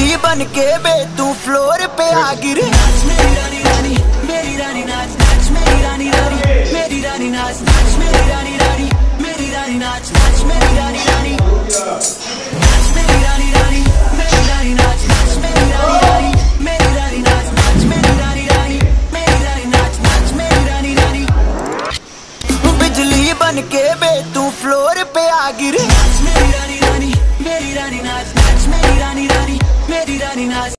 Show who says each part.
Speaker 1: बिजली बन के बे तू फ्लोर पे आ गिर।
Speaker 2: नाच मेरी रानी रानी, मेरी रानी नाच नाच मेरी रानी रानी, मेरी रानी नाच नाच मेरी रानी रानी, मेरी रानी नाच नाच मेरी रानी रानी, नाच मेरी रानी रानी, मेरी रानी नाच नाच मेरी रानी रानी, मेरी रानी नाच नाच मेरी रानी रानी, मेरी रानी नाच नाच मेरी रानी रानी।
Speaker 1: बिजली बन के बे तू फ्लोर पे आ गिर।
Speaker 2: नाच मेरी रानी रानी, मेरी रानी नाच नाच मेरी रानी रानी, मेरी रानी नाच।